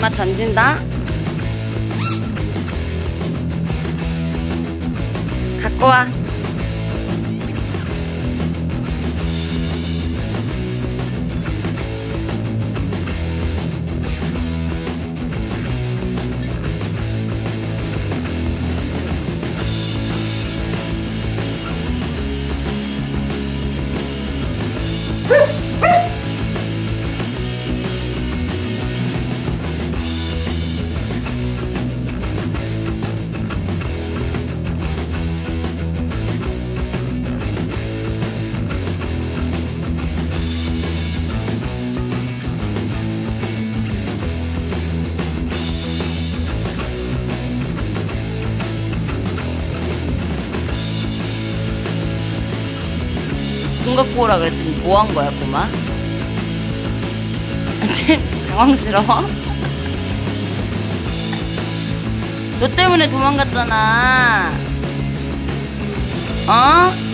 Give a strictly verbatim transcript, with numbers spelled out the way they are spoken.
엄마 던진다. 갖고 와. 손 갖고 오라 그랬더니 뭐 한 거야, 꼬마? 당황스러워? 너 때문에 도망갔잖아. 어?